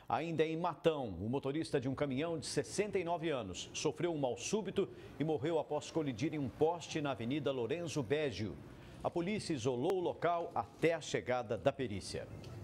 Ainda em Matão, o motorista de um caminhão de 69 anos sofreu um mal súbito e morreu após colidir em um poste na Avenida Lourenço Beggio. A polícia isolou o local até a chegada da perícia.